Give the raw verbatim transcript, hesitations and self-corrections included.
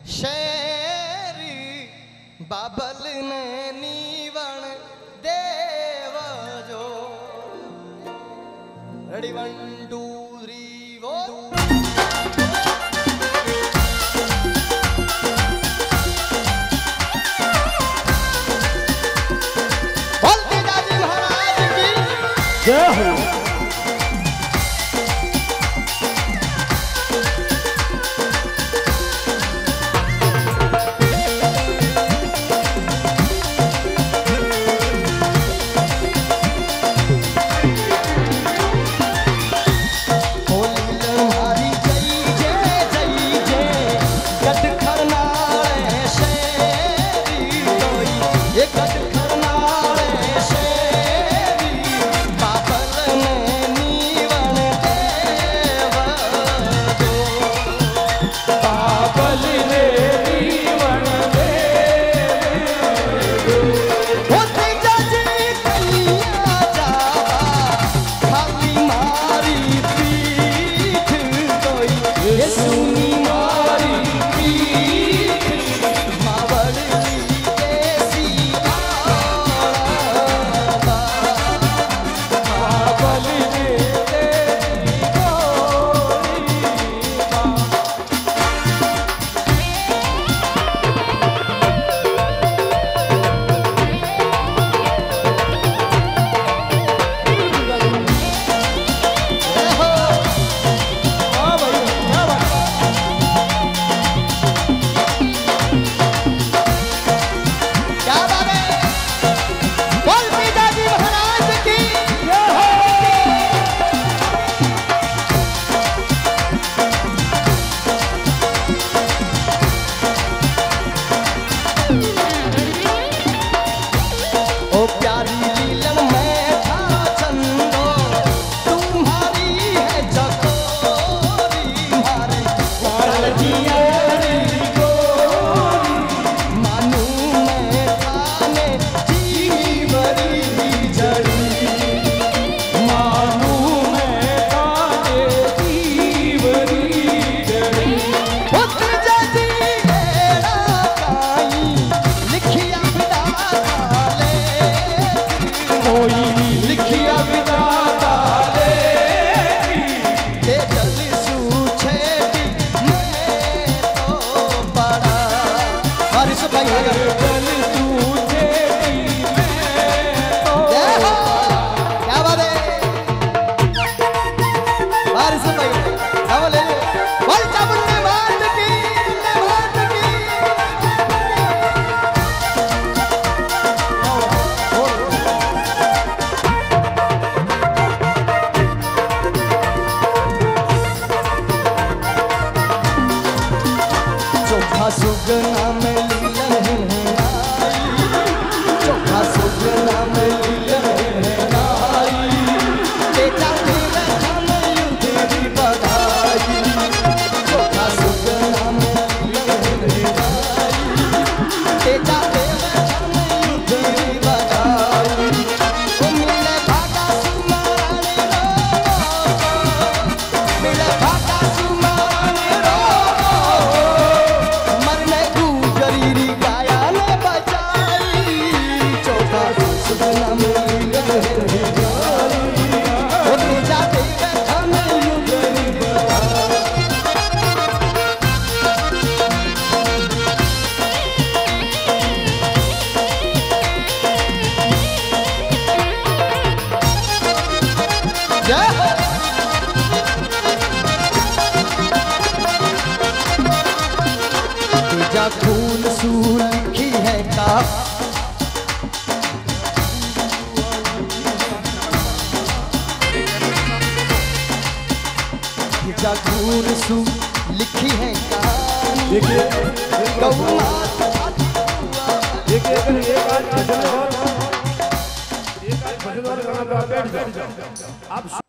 शेरी बाबल ने नीवण देव जो ready one two three four बोलते जाजी महाराज की जय हो। सुगना में लीलन चोखा सुगना में लीलन आई बेटा तेरा हम युद्ध भी बधाई चोखा सुगना में लीलन आई बेटा तेरा हम युद्ध भी बधाई ओ मिले भागा सुमाराने रो मिले भागा सुमाराने रो फूल सूल लिखी है का फूल सूल लिखी है कहानी आप